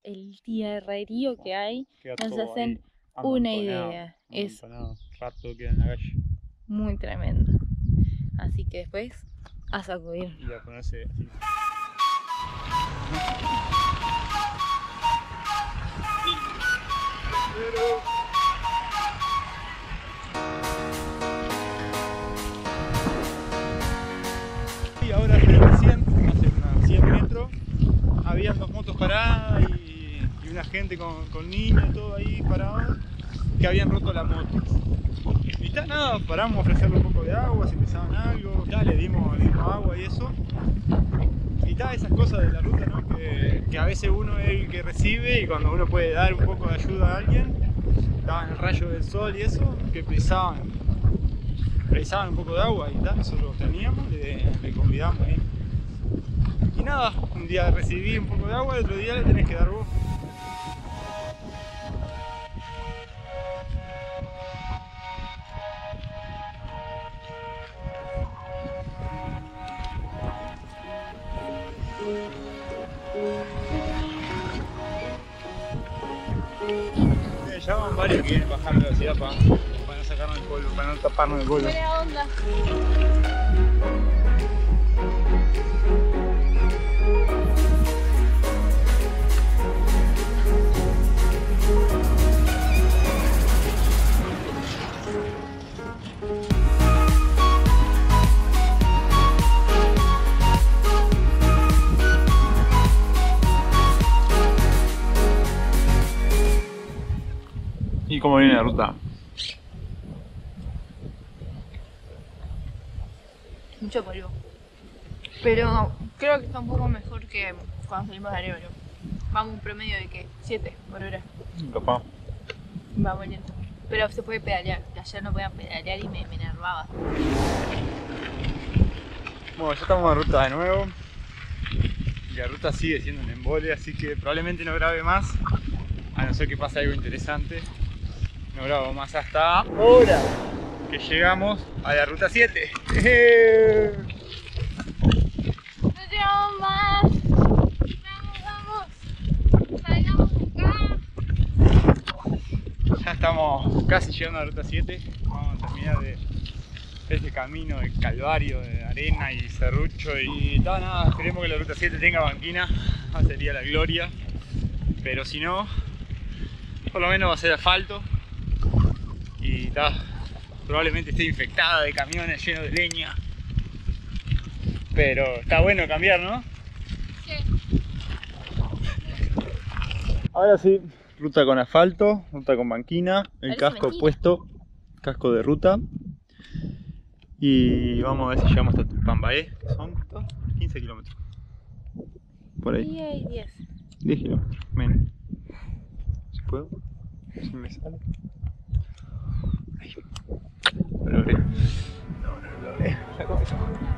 el tierrerío que hay, Queda nos todo hacen ahí, una amontonado, idea. Es rato queda en la calle. muy tremendo. Así que después a sacudir. Y a ponerse así. Y ahora recién, hace unos 100 metros, habían 2 motos paradas y una gente con niños, todo ahí parado, que habían roto la moto. Y está nada, paramos a ofrecerle un poco de agua, si pensaban algo, ya le dimos agua y eso. Y está esas cosas de la ruta, ¿no? Que a veces uno es el que recibe y cuando uno puede dar un poco de ayuda a alguien, estaban el rayo del sol y eso, que precisaban un poco de agua y tal, nosotros teníamos, le convidamos ahí. Y nada, un día recibí un poco de agua, el otro día le tenés que dar vos. Ya van varios que vienen bajando la velocidad para no sacarnos el polvo, para no taparnos el polvo. Buena onda. ¿Y cómo viene la ruta? Mucho polvo. Pero creo que está un poco mejor que cuando salimos de Arevalo. Vamos un promedio de que 7 por hora. Capaz. Vamos lento. Pero se puede pedalear. Ayer no podían pedalear y me enervaba. Bueno, ya estamos en ruta de nuevo. Y la ruta sigue siendo un embole, así que probablemente no grabe más. A no ser que pase algo interesante. No grabo más hasta ahora que llegamos a la ruta 7. ¡No llegamos más! ¡Vamos! ¡Salgamos acá! Ya estamos casi llegando a la ruta 7. Vamos a terminar de este camino de calvario, de arena y serrucho. Y nada, esperemos que la ruta 7 tenga banquina. Sería la gloria. Pero si no, por lo menos va a ser asfalto. Y probablemente esté infectada de camiones llenos de leña. Pero está bueno cambiar, ¿no? Sí. Ahora sí, ruta con asfalto, ruta con banquina, el Parece casco mentira. puesto, casco de ruta. Y vamos a ver si llegamos hasta Tupambaé, que son 15 kilómetros. Por ahí. 10. 10 kilómetros, menos. Si puedo, si me sale. Ahí. Lo logré. No lo logré. La cabeza.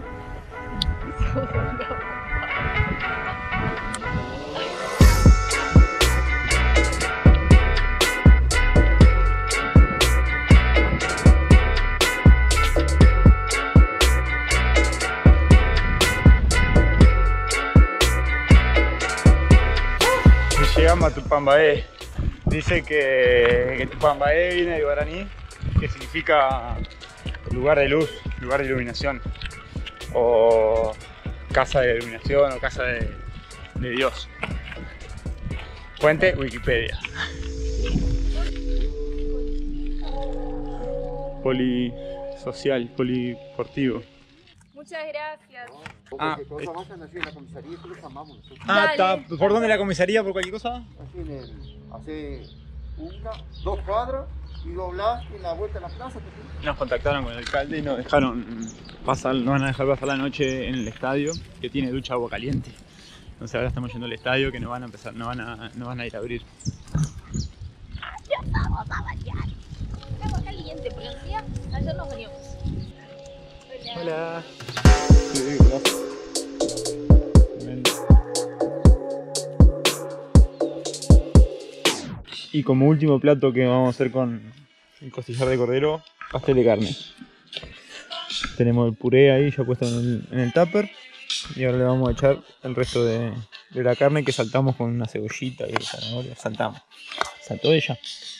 Llegamos a Tupambaé. Dice que Tupambaé viene de guaraní, que significa lugar de luz, lugar de iluminación, o casa de iluminación, o casa de Dios. Fuente Wikipedia. Polisocial, polideportivo. Muchas gracias. Cualquier cosa vayan así en la comisaría, que los llamamos nosotros. Ah, Dale. está. ¿Por dónde la comisaría? ¿Por cualquier cosa? Así hace 2 cuadras y doblás en la vuelta a la plaza. Nos contactaron con el alcalde y nos dejaron pasar, nos van a dejar pasar la noche en el estadio, que tiene ducha agua caliente. Entonces ahora estamos yendo al estadio, que nos van a empezar, nos van a ir a abrir. Ya vamos a bañar. Agua caliente, porque ayer nos bañamos. Hola. Y como último plato que vamos a hacer con el costillar de cordero, pastel de carne. Tenemos el puré ahí ya puesto en el tupper. y ahora le vamos a echar el resto de la carne que saltamos con una cebollita y zanahoria. Saltamos. Saltó ella.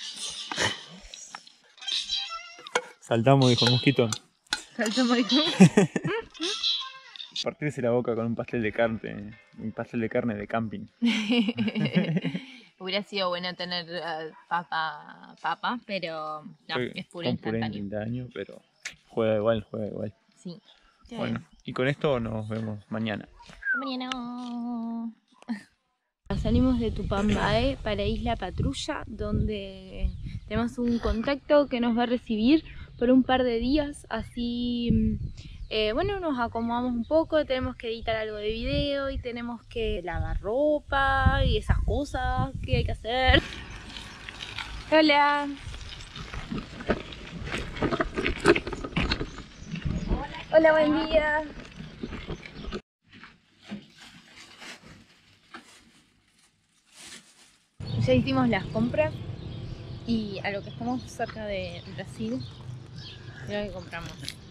Saltamos, dijo el mosquito. Saltamos y Partirse la boca con un pastel de carne de camping. Hubiera sido bueno tener papa, pero no, es puré con puré instantáneo. instantáneo, pero juega igual. Sí. Bueno, y con esto nos vemos mañana. Mañana. Salimos de Tupambaé para Isla Patrulla, donde tenemos un contacto que nos va a recibir por un par de días, así bueno, nos acomodamos un poco, tenemos que editar algo de video y tenemos que lavar ropa y esas cosas que hay que hacer. Hola. Hola, buen día. Ya hicimos las compras y a lo que estamos cerca de Brasil, creo que compramos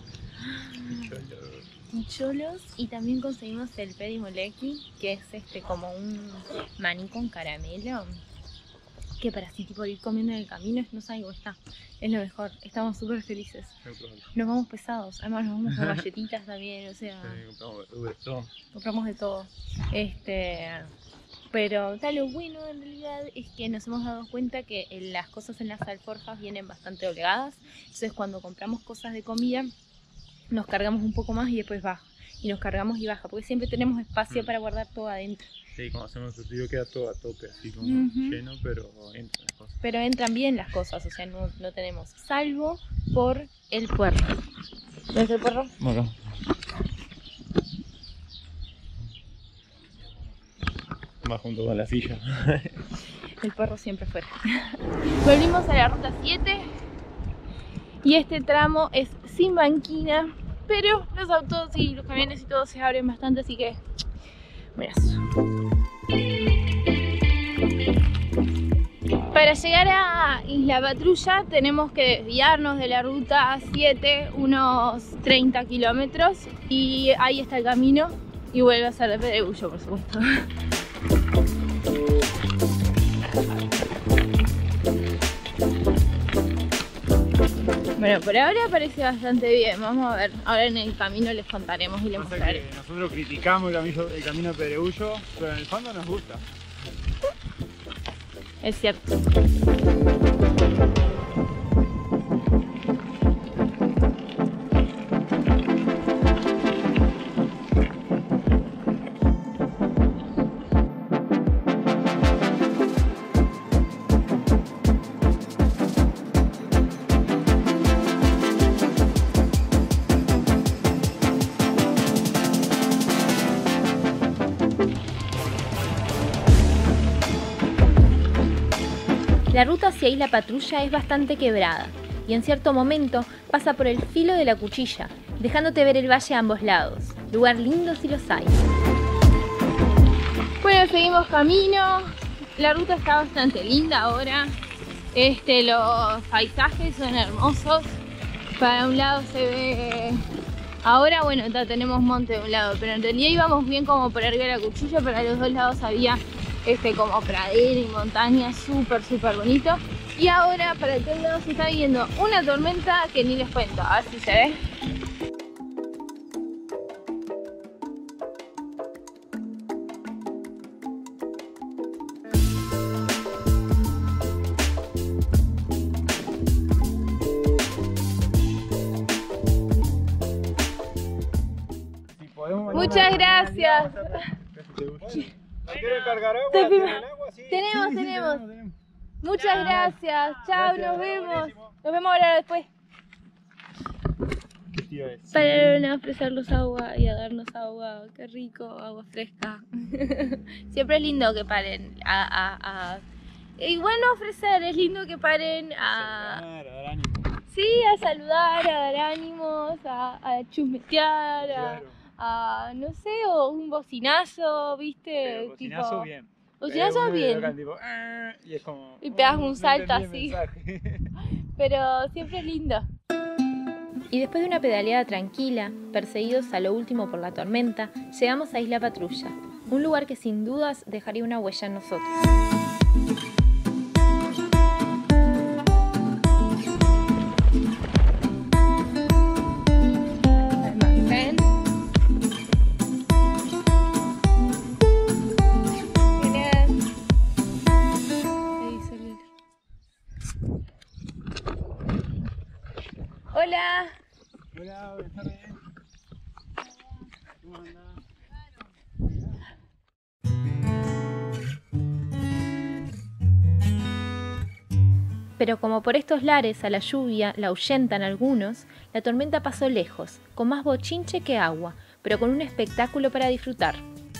cholos y también conseguimos el pedi moleque, que es como un maní con caramelo, que para así tipo ir comiendo en el camino, no saben cómo está, es lo mejor, estamos súper felices. Nos vamos pesados, además nos vamos con galletitas también, o sea, compramos de todo. Pero lo bueno en realidad es que nos hemos dado cuenta que las cosas en las alforjas vienen bastante holgadas, entonces cuando compramos cosas de comida nos cargamos un poco más y después baja, y nos cargamos y baja, porque siempre tenemos espacio para guardar todo adentro. Sí, como hacemos el surtido queda todo a tope, así como lleno, pero entran las cosas. Pero entran bien las cosas, o sea, no tenemos, salvo por el puerro. ¿Ves el puerro? Acá. Va junto con la silla. El perro siempre fuera. Volvimos a la ruta 7 y este tramo es sin banquina, pero los autos y los camiones y todo se abren bastante, así que buenas. Para llegar a Isla Patrulla tenemos que desviarnos de la ruta 7 unos 30 kilómetros y ahí está el camino y vuelve a ser de pedregullo, por supuesto. Bueno, por ahora parece bastante bien, vamos a ver, ahora en el camino les contaremos y les mostraré. Nosotros criticamos el camino de pedregullo, pero en el fondo nos gusta. Es cierto. La ruta hacia Isla Patrulla es bastante quebrada y en cierto momento pasa por el filo de la cuchilla, dejándote ver el valle a ambos lados. Lugar lindo si los hay. Bueno, seguimos camino. La ruta está bastante linda ahora. Los paisajes son hermosos. Para un lado se ve... Ahora, bueno, tenemos monte de un lado, pero en realidad íbamos bien como por arriba de la cuchilla. Para los dos lados había como pradera y montaña, súper bonito. Y ahora para el otro lado se está viendo una tormenta que ni les cuento, a ver si se ve. Muchas gracias. ¿Quiere cargar agua? ¿Tienen agua? Sí. Tenemos. Muchas gracias. Chao, nos vemos. Nos vemos ahora después. Pararon a ofrecernos agua y a darnos agua. Qué rico, agua fresca. Siempre es lindo que paren igual no ofrecer, es lindo que paren a dar ánimo. Sí, a saludar, a dar ánimos, a chusmetear, Claro. No sé, o un bocinazo, ¿viste? Pero bocinazo tipo, bien. Bocinazo bien. Acá, tipo, y es como... Y pegas un salto así. Mensaje. Pero siempre es lindo. Y después de una pedaleada tranquila, perseguidos a lo último por la tormenta, llegamos a Isla Patrulla, un lugar que sin dudas dejaría una huella en nosotros. Hola. Hola, buenas tardes. ¿Cómo andás? Pero como por estos lares a la lluvia la ahuyentan algunos, la tormenta pasó lejos, con más bochinche que agua, pero con un espectáculo para disfrutar.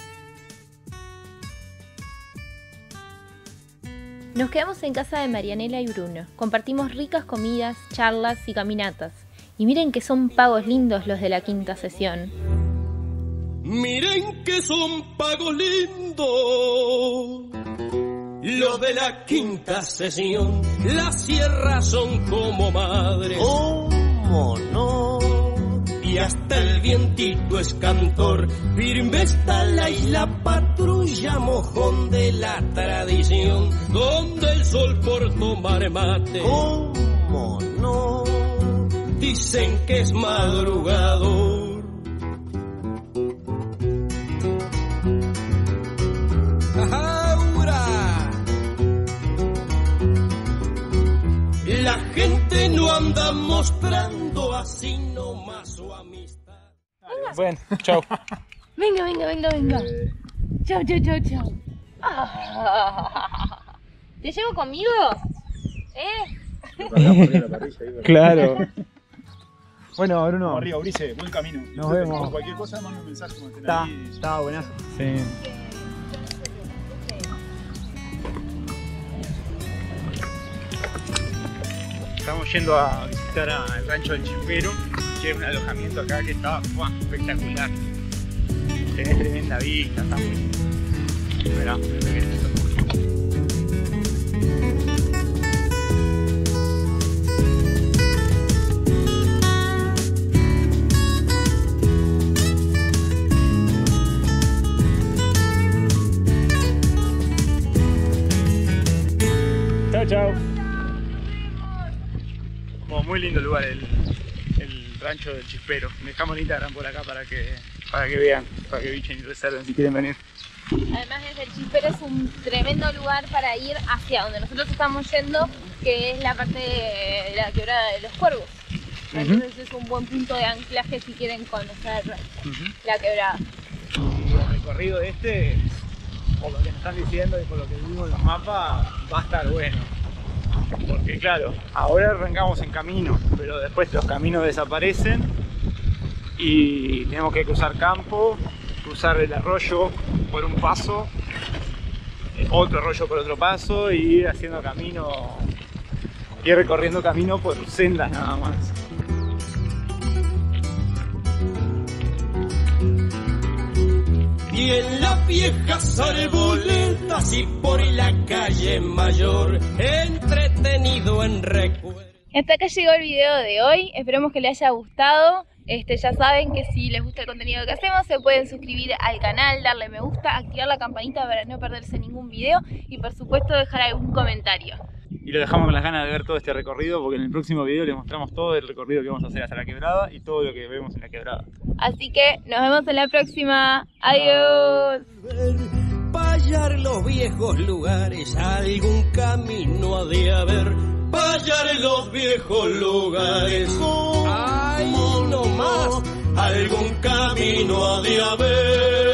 Nos quedamos en casa de Marianela y Bruno, compartimos ricas comidas, charlas y caminatas. Y miren que son pagos lindos los de la quinta sesión. Miren que son pagos lindos los de la quinta sesión. Las sierras son como madres. ¿Cómo no? Y hasta el vientito es cantor. Firme está la Isla Patrulla, mojón de la tradición, donde el sol por tomar mate. ¿Cómo no? Dicen que es madrugador. ¡Ahora! La gente no anda mostrando así nomás su amistad. Bueno, chao. Venga. Chau. ¿Te llevo conmigo? Claro. Bueno, Bruno. Vamos arriba, Ulises, buen camino. Nos vemos. Cualquier cosa, manda un mensaje. Está buenazo. Sí. Estamos yendo a visitar al rancho del Chispero, que es un alojamiento acá que está espectacular. Tenés tremenda vista, está muy... Mirá, chao. Como muy lindo lugar el rancho del Chispero. Dejamos el Instagram por acá para que vean, para que bichen y reserven si quieren venir. Además desde el Chispero es un tremendo lugar para ir hacia donde nosotros estamos yendo, que es la parte de la quebrada de los Cuervos. Entonces es un buen punto de anclaje si quieren conocer la quebrada. Y el recorrido por lo que nos están diciendo y por lo que vimos en los mapas, va a estar bueno. Porque claro, ahora arrancamos en camino, pero después los caminos desaparecen y tenemos que cruzar campo, cruzar el arroyo por un paso, otro arroyo por otro paso y ir haciendo camino, ir recorriendo camino por sendas nada más. Y en las viejas arboledas y por la calle Mayor, entretenido en recuerdo. Hasta acá llegó el video de hoy, esperemos que les haya gustado. Ya saben que si les gusta el contenido que hacemos se pueden suscribir al canal, darle me gusta, activar la campanita para no perderse ningún video y por supuesto dejar algún comentario. Y lo dejamos con las ganas de ver todo este recorrido porque en el próximo video les mostramos todo el recorrido que vamos a hacer hasta la quebrada y todo lo que vemos en la quebrada. Así que nos vemos en la próxima. Adiós. Pa' hallar los viejos lugares, algún camino ha de haber. Pa' hallar los viejos lugares, ay, no más, algún camino ha de haber.